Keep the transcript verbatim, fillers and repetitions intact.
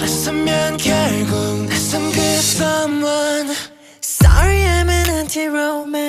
나서면 결국 낯선 그 someone. Sorry I'm an anti-romance.